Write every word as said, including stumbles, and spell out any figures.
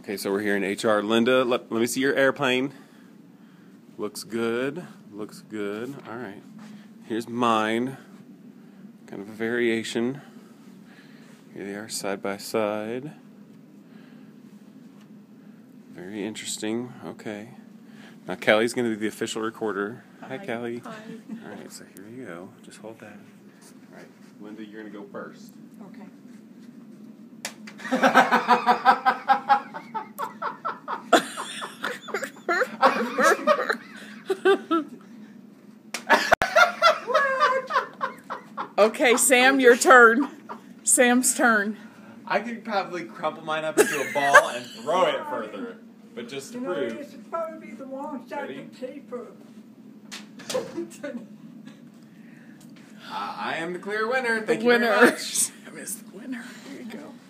Okay, so we're here in H R. Lynda, let, let me see your airplane. Looks good. Looks good. All right. Here's mine. Kind of a variation. Here they are side by side. Very interesting. Okay. Now Kelly's going to be the official recorder. Hi, Hi Kelly. Hi. All right, so here you go. Just hold that. All right, Lynda, you're going to go first. Okay. Okay, Sam, your turn. Sam's turn. I could probably crumple mine up into a ball and throw it further, but just to You know, prove. you're supposed to be the one that Ready? can keep her. Uh, I am the clear winner. Thank The you winner. very much. Sam is the winner. Here you go.